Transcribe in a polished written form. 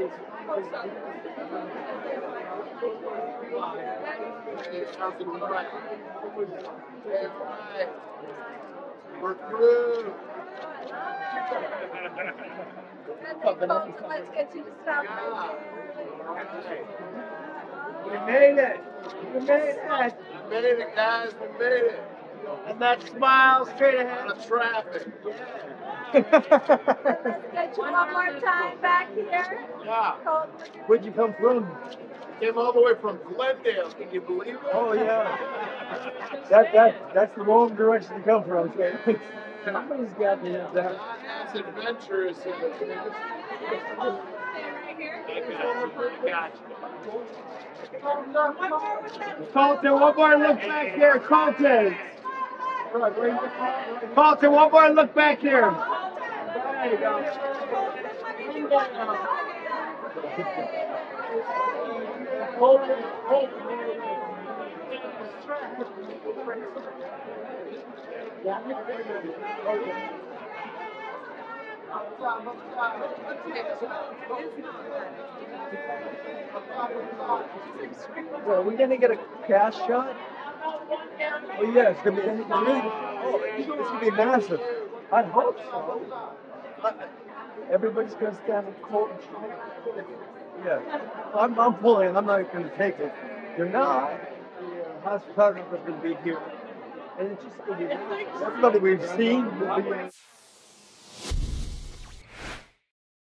We're through. Let's get you to stop. We made it. We made it. We made it, guys. We made it. And that smile straight ahead. Out of traffic. Let's get you one more time back here. Yeah. Where'd you come from? Came all the way from Glendale. Can you believe it? Oh yeah. That's the wrong direction to come from. So. Somebody's got me up there. Not as adventurous as Colton, one more look back here. Colton. Colton, one more look back here. There you go. Are we gonna get a cash shot? Oh yeah, it's gonna be really. It's gonna be massive. I hope so. Everybody's gonna stand with Colton. Yeah, I'm pulling. I'm not gonna take it. You're not. The house photographer's gonna be here, and it's just gonna be everybody we've seen will be.